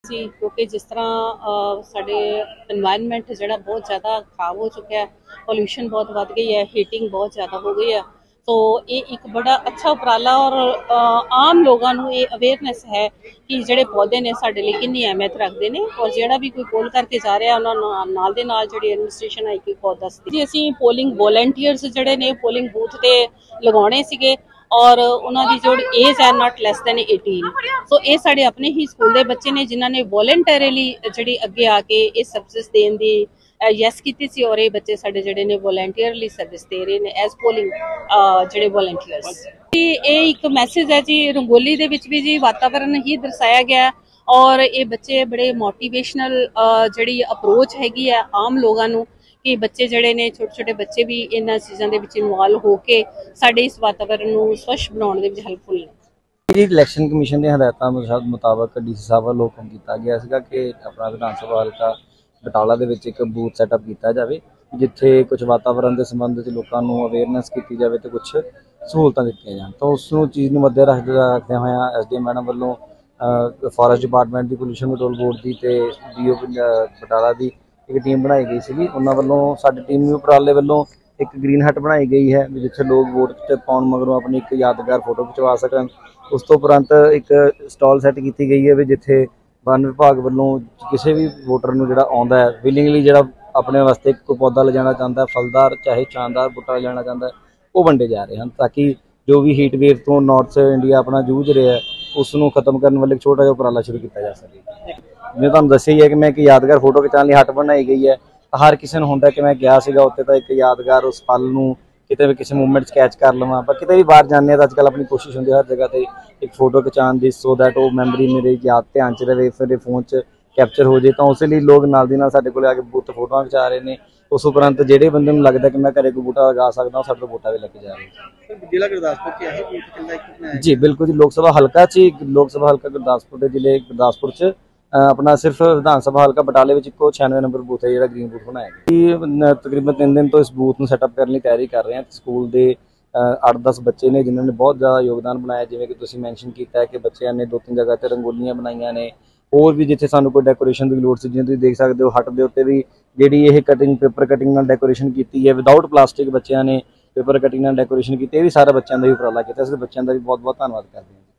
ਸੀ ਕਿਉਂਕਿ ਜਿਸ ਤਰ੍ਹਾਂ ਸਾਡੇ এনवायरमेंट ਜਿਹੜਾ ਬਹੁਤ ਜ਼ਿਆਦਾ ਖਰਾਬ ਹੋ ਚੁੱਕਿਆ ਹੈ, ਪੋल्यूशन बहुत ਵੱਧ ਗਈ ਹੈ, ਹੀਟਿੰਗ ਬਹੁਤ ਜ਼ਿਆਦਾ ਹੋ ਗਈ ਹੈ। तो ये एक बड़ा अच्छा उपराला और आम लोगों को ये अवेयरनेस है कि ਜਿਹੜੇ पौधे ने साडे ਲਈ कितनी अहमियत रखते हैं और ਜਿਹੜਾ भी कोई पोल करके जा रहा ਉਹਨਾਂ ਨਾਲ ਦੇ ਨਾਲ ਜਿਹੜੀ ਐਡਮਿਨਿਸਟ੍ਰੇਸ਼ਨ ਹੈ ਕਿ ਬਹੁਤ ਦੱਸਦੀ ਜੀ। ਅਸੀਂ ਪੋਲਿੰਗ ਵੋਲੰਟੀਅਰਸ ਜਿਹੜੇ ਨੇ ਪੋਲਿੰਗ ਬੂਥ ਤੇ ਲਗਾਉਣੇ ਸੀਗੇ और उन्होंने जो एज है नॉट लैस दैन 18। सो ये साढ़े अपने ही स्कूल के बच्चे ने जिन्होंने वॉलंटरीली जी अगे आके इस सर्विस देने की यस की सी और ये बच्चे साढ़े जोड़े ने वॉलंटियरली सर्विस दे रहे हैं एज पोलिंग जोड़े वॉलंटियर्स। ये एक मैसेज है जी रंगोली दे विच भी जी वातावरण ही दर्शाया गया और ये बच्चे बड़े मोटिवेशनल जी अप्रोच हैगी है आम लोगों को कि बच्चे जड़े ने छोटे छोटे बच्चे भी इन्हां चीज़ों के विच इन्वॉल्व होके साडे इस वातावरण को स्वच्छ बनाउण दे विच हेल्पफुल ने। जी इलैक्शन कमीशन की हदायतों मुताबक डीसी साहब वालों हुकम किया गया सीगा कि अपना विधान सभा हल्का बटाला दे विच एक बूथ सैटअप किया जाए जिथे कुछ वातावरण के संबंध में लोगों को अवेयरनेस की जाए तो कुछ सहूलतां दित्तियां जाण। तो उस चीज़ को मद्दे रखदे होए SDM मैडम वालों फॉरेस्ट डिपार्टमेंट की पोल्यूशन कंट्रोल बोर्ड की ते DO बटाला की एक टीम बनाई गई सी। उन्होंने वालों साडी टीम उपराले वालों एक ग्रीन हट बनाई गई है जिथे लोग वोट पाउण मगरों अपनी एक यादगार फोटो खिंचवा सकन। उस तो उपरंत एक स्टॉल सैट की गई है भी जिथे वन विभाग वालों किसी भी वोटर नूं जिहड़ा आउंदा है विलिंगली जिहड़ा अपने वास्ते कोई पौधा ले जाना चाहता है फलदार चाहे शानदार बूटा ले जाना चाहता है वो वंडे जा रहे हैं ताकि जो भी हीट वेव तो नॉर्थ इंडिया अपना जूझ रहा है उसनूं खत्म करने वाले एक छोटा जिहा उपराला शुरू किया जा सके। मैं तुहानूं दस्सिया ही है कि मैं एक यादगार फोटो खिचाने हट बनाई गई है। हर किसी नूं हुंदा कि मैं गया सीगा उत्ते तां एक यादगार उस पल नूं किते भी किसी मूवमेंट कैच कर लवां पर किते भी बाहर जाने तो अजकल अपनी कोशिश होंदी हर जगह ते एक फोटो खिचाने की सो दैट वो मैमरी मेरे याद ध्यान च रहे फिर फोन च कैप्चर हो जाए। तो उस लिए लोग नाल दी नाल साडे कोल आके बूथ फोटो खिचा रहे हैं। उस उपरंत जिहड़े बंदे नूं लगदा कि मैं घरे कोई बूटा लगा सकदा साडे तो बूटा भी लग जा रहा है। जिला गुरदासपुर जी बिल्कुल जी लोक सभा हल्का लोक सभा हल्का गुरदासपुर के जिले गुरदासपुर च अपना सिर्फ विधान सभा हल्का बटाले में इको 96 नंबर बूथ है जो ग्रीन बूथ बनाया गया। तकरीबन 3 दिन तो इस बूथ में सैटअप करने की तैयारी कर रहे हैं। स्कूल के 8-10 बच्चे ने जिन्होंने बहुत ज़्यादा योगदान बनाया जिवें कि तुसीं मैंशन किया है कि बच्चों ने 2-3 जगह पर रंगोलियां बनाई ने और भी जिथे सानू कोई डेकोरेशन की लोड़ सी जिवें तुसीं देख सकते हो हट के उत्ते भी जिहड़ी ये कटिंग पेपर कटिंग नाल डेकोरेशन की है विदाउट प्लास्टिक बच्चों ने पेपर कटिंग नाल डेकोरेशन की भी सारा बच्चों का ही उपराला किया। बच्चों का भी बहुत बहुत धन्यवाद करते हैं।